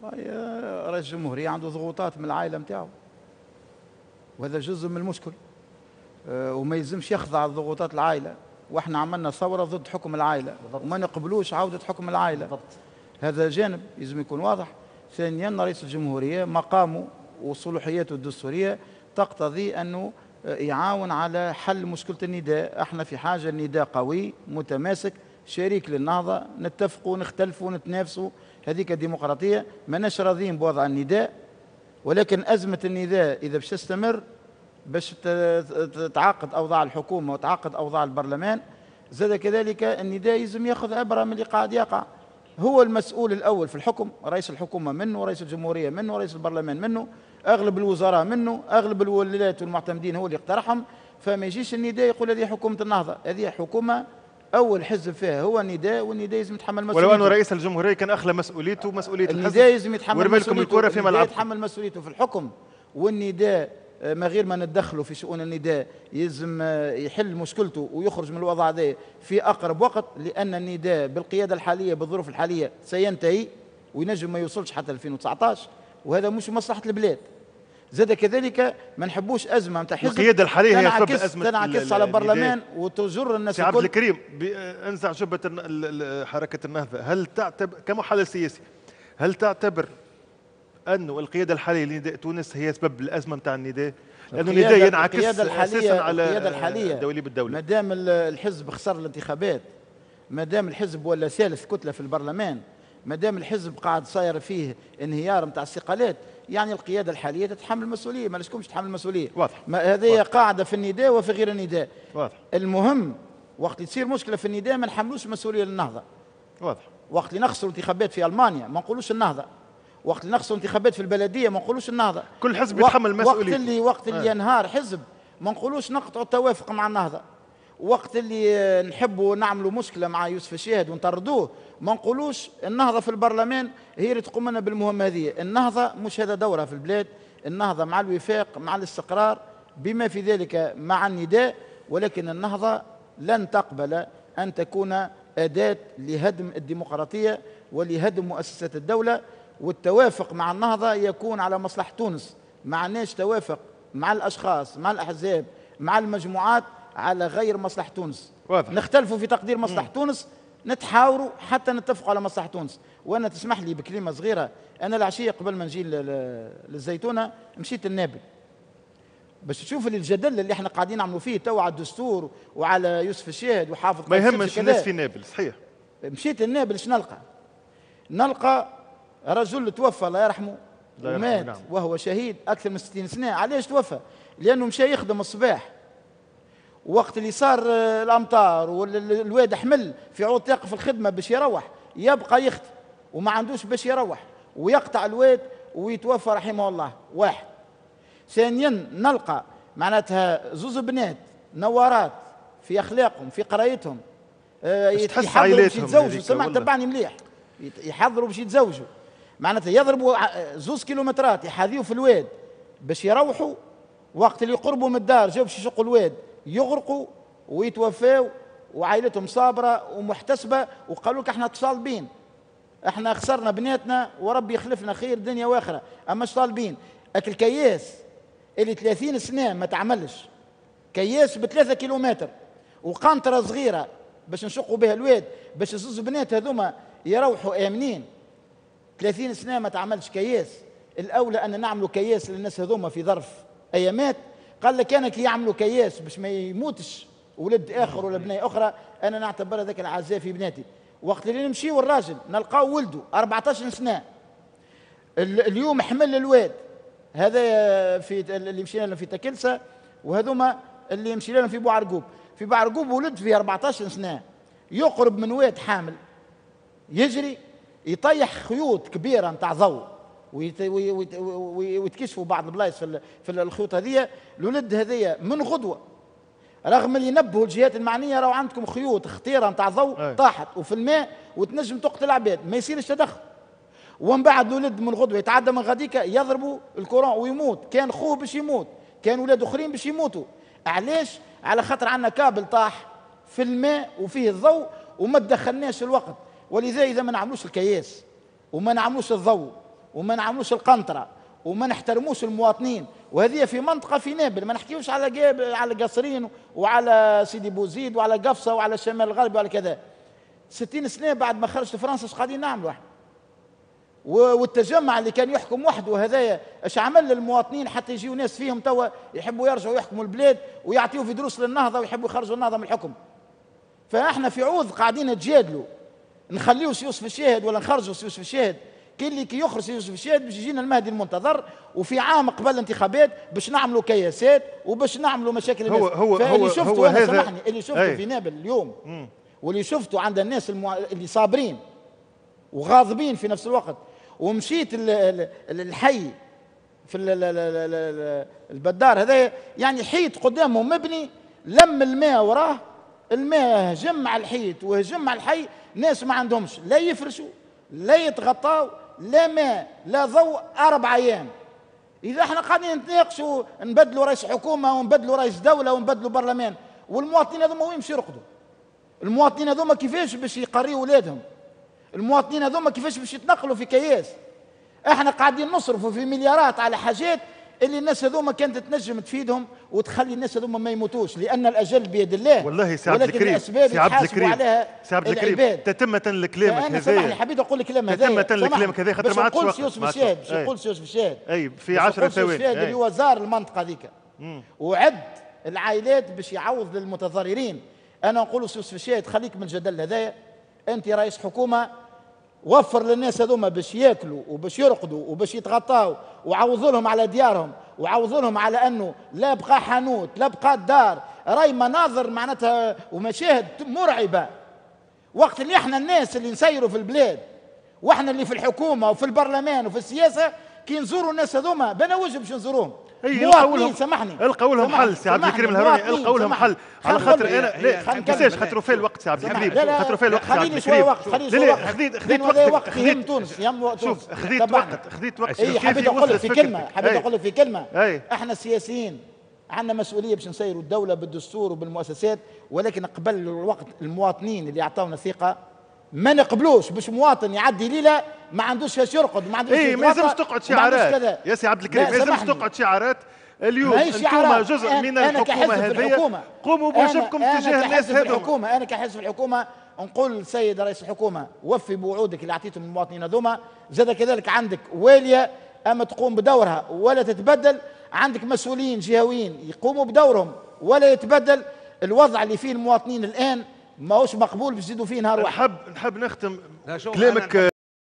رئيس الجمهورية عنده ضغوطات من العائلة نتاعو، وهذا جزء من المشكل. وما يلزمش يخضع لضغوطات العائلة، واحنا عملنا ثورة ضد حكم العائلة وما نقبلوش عودة حكم العائلة. هذا جانب يلزم يكون واضح. ثانيا رئيس الجمهورية مقامه وصلاحياته الدستورية تقتضي أنه يعاون على حل مشكلة النداء. احنا في حاجة لنداء قوي متماسك شريك للنهضة، نتفقوا نختلفوا نتنافسوا، هذيك الديمقراطية. ماناش راضيين بوضع النداء، ولكن أزمة النداء إذا باش تستمر باش تتعاقد أوضاع الحكومة وتعاقد أوضاع البرلمان، زاد كذلك النداء يلزم ياخذ عبرة من اللي قاعد يقع. هو المسؤول الأول في الحكم، رئيس الحكومة منه، رئيس الجمهورية منه، رئيس البرلمان منه، أغلب الوزراء منه، أغلب الولايات والمعتمدين هو اللي اقترحهم. فما يجيش النداء يقول هذه حكومة النهضة، هذه حكومة أول حزب فيها هو النداء، والنداء لازم يتحمل مسؤوليته. ولو أنه رئيس الجمهورية كان أخلى مسؤوليته ومسؤولية الحزب، النداء لازم يتحمل مسؤوليته، الكرة في ملعبه، يتحمل مسؤوليته في الحكم. والنداء ما غير ما ندخله في شؤون النداء يلزم يحل مشكلته ويخرج من الوضع هذا في أقرب وقت، لأن النداء بالقيادة الحالية بالظروف الحالية سينتهي وينجم ما يوصلش حتى 2019، وهذا مش مصلحة البلاد. زاد كذلك ما نحبوش أزمة نتاع حزب القيادة الحالية هي سبب أزمة تنعكس على البرلمان وتجر الناس الكل. عبد الكريم، انزع جبهة حركة النهضة، هل تعتبر كمحلل سياسي هل تعتبر أنه القيادة الحالية لنداء تونس هي سبب الأزمة نتاع النداء؟ لأنه النداء ينعكس أساسا على دوليب الدولة. ما دام الحزب خسر الانتخابات، ما دام الحزب ولا ثالث كتلة في البرلمان، ما دام الحزب قاعد صاير فيه انهيار نتاع استقالات، يعني القيادة الحالية تتحمل المسؤولية، ما لازمش تتحمل المسؤولية. واضح. هذه قاعدة في النداء وفي غير النداء. واضح. المهم وقت تصير مشكلة في النداء ما نحملوش مسؤولية للنهضة. واضح. وقت اللي نخسروا انتخابات في ألمانيا ما نقولوش النهضة، وقت اللي نخسروا انتخابات في البلدية ما نقولوش النهضة. كل حزب يتحمل مسؤوليته. وقت اللي ينهار حزب ما نقولوش نقطعوا التوافق مع النهضة. وقت اللي نحبوا نعملوا مشكلة مع يوسف الشاهد ونطردوه ما نقولوش النهضة في البرلمان هي اللي تقوم لنا بالمهمة هذه. النهضة مش هذا دورها في البلاد، النهضة مع الوفاق مع الاستقرار بما في ذلك مع النداء، ولكن النهضة لن تقبل أن تكون أداة لهدم الديمقراطية ولهدم مؤسسات الدولة. والتوافق مع النهضة يكون على مصلحة تونس، معناش توافق مع الأشخاص مع الأحزاب مع المجموعات على غير مصلحة تونس. واضح. نختلفوا في تقدير مصلحة تونس، نتحاوروا حتى نتفقوا على مصلحة تونس. وأنا تسمح لي بكلمة صغيرة، أنا العشية قبل ما نجي للزيتونة مشيت النابل باش تشوف الجدل اللي احنا قاعدين نعملوا فيه تو على الدستور وعلى يوسف الشاهد وحافظ ما يهمش الناس في نابل. صحيح. مشيت النابل ايش نلقى رجل توفى الله يرحمه ومات نعم. وهو شهيد أكثر من 60 سنة. علاش توفى؟ لأنه مشى يخدم الصباح، وقت اللي صار الأمطار والواد حمل في عود طاقة في الخدمة باش يروح يبقى يخدم وما عندوش باش يروح ويقطع الواد ويتوفى رحمه الله. واحد. ثانيا نلقى معناتها زوز بنات نوارات في أخلاقهم في قرايتهم، يحضروا باش يتزوجوا. سمع تبعني مليح، يحضروا باش يتزوجوا، معناتها يضربوا 2 كيلومترات يحاذيوا في الواد باش يروحوا، وقت اللي يقربوا من الدار جاوا باش يشقوا الواد يغرقوا ويتوفاوا وعائلتهم صابره ومحتسبه، وقالوا لك احنا طالبين، احنا خسرنا بناتنا وربي يخلفنا خير دنيا واخره، اما اش طالبين؟ اكل كياس اللي 30 سنه ما تعملش، كياس ب3 كيلومتر وقنطره صغيره باش نشقوا بها الواد باش الزوز بنات هذوما يروحوا امنين. 30 سنه ما تعملش كياس، الاولى ان نعملوا كياس للناس هذوما في ظرف ايامات. قال لك انا كي يعملوا كياس باش ما يموتش ولد اخر ولا بنيه اخرى، انا نعتبر هذاك العزاء في بناتي. وقت اللي نمشيو الراجل نلقاو ولده 14 سنه اليوم حمل الواد هذا في اللي مشينا لهم في تكلسه، وهذوما اللي مشينا لهم في بوعرقوب. في بوعرقوب ولد في 14 سنه يقرب من واد حامل يجري يطيح خيوط كبيره نتاع ضوء ويتكشفوا بعض البلايص في الخيوط هذيا. الولد هذيا من غدوه رغم اللي ينبهوا الجهات المعنيه راهو عندكم خيوط خطيره نتاع ضوء طاحت وفي الماء وتنجم تقتل العباد، ما يصيرش تدخل. ومن بعد الولد من غدوه يتعدى من غاديكا يضربوا الكورون ويموت، كان خوه باش يموت، كان ولاد اخرين باش يموتوا. علاش؟ على خاطر عندنا كابل طاح في الماء وفيه الضوء وما تدخلناش الوقت. ولذا اذا ما نعملوش الكياس وما نعملوش الضوء وما نعملوش القنطره وما نحترموش المواطنين. وهذه في منطقه في نابل، ما نحكيوش على قصرين وعلى سيدي بوزيد وعلى قفصه وعلى الشمال الغربي وعلى كذا. 60 سنه بعد ما خرجت فرنسا اش قاعدين نعملوا احنا؟ والتجمع اللي كان يحكم وحده هذايا اش عمل للمواطنين حتى يجيو ناس فيهم توا يحبوا يرجعوا يحكموا البلاد ويعطيوا في دروس للنهضه ويحبوا يخرجوا النهضه من الحكم. فاحنا في عوض قاعدين نتجادلوا نخليو يوسف الشاهد ولا نخرجوا يوسف الشاهد. كي اللي كي يخرج يوسف الشاهد باش يجينا المهدي المنتظر، وفي عام قبل الانتخابات باش نعملوا كياسات وباش نعملوا مشاكل الناس. اللي شفته انا سامحني، اللي شفته في نابل اليوم واللي شفته عند الناس اللي صابرين وغاضبين في نفس الوقت، ومشيت الحي في البدار هذا يعني حيط قدامه مبني، لم الماء وراه، الماء هجم على الحيط وهجم على الحي، ناس ما عندهمش لا يفرشوا لا يتغطاوا لا ماء لا ضوء 4 أيام. إذا احنا قاعدين نتناقشوا نبدلوا رئيس حكومة ونبدلوا رئيس دولة ونبدلوا برلمان، والمواطنين هذوما وين يمشي يرقدوا؟ المواطنين هذوما كيفاش باش يقريوا اولادهم؟ المواطنين هذوما كيفاش باش يتنقلوا في كياس؟ احنا قاعدين نصرفوا في مليارات على حاجات اللي الناس هذوما كانت تنجم تفيدهم وتخلي الناس هذوما ما يموتوش، لان الاجل بيد الله. والله سي عبد الكريم، سي عبد الكريم، تتمة لكلامك هذا. انا حبيت اقول الكلام هذا تتمة لكلامك هذا خاطر ما عادش وقت. يوسف الشاهد باش يقول يوسف الشاهد اي في 10 ثواني اللي هو زار المنطقه هذيك وعد العائلات باش يعوض للمتضررين. انا نقول يوسف الشاهد خليك من الجدل هذايا، انت رئيس حكومه، وفر للناس هذوما باش ياكلوا وباش يرقدوا وباش يتغطاوا، وعوضوا لهم على ديارهم، وعوضوا لهم على انه لا بقى حانوت لا بقى دار. راي مناظر معناتها ومشاهد مرعبه، وقت اللي احنا الناس اللي نسيروا في البلاد واحنا اللي في الحكومه وفي البرلمان وفي السياسه كي نزوروا الناس هذوما بنا وجه باش نزوروهم. مواطنين سامحني، القوا لهم حل سي عبد الكريم الهروني، القوا لهم حل على خاطر انا لا كيفاش خاطروا فيه الوقت سي عبد الكريم، خاطروا فيه الوقت سي عبد الكريم. لا خذيت وقت يهم تونس، شوف خذيت وقت. حبيت اقول لك في كلمه، احنا السياسيين عندنا مسؤوليه باش نسيروا الدوله بالدستور وبالمؤسسات، ولكن قبل الوقت المواطنين اللي يعطونا ثقه ما نقبلوش باش مواطن يعدي ليله ما عندوش فاش يرقد، ما عندوش ما لازمش تقعد شعارات يا سي عبد الكريم، ما لازمش تقعد شعارات. اليوم انتم جزء من الحكومه هذه، قوموا بواجبكم تجاه الناس هذوما. انا كحزب الحكومه نقول للسيد رئيس الحكومه وفي بوعودك اللي اعطيتهم للمواطنين هذوما، زاد كذلك عندك واليه اما تقوم بدورها ولا تتبدل، عندك مسؤولين جهويين يقوموا بدورهم ولا يتبدل. الوضع اللي فيه المواطنين الان ماهوش مقبول باش يزيدوا فيه نهار واحد. نحب نختم كلامك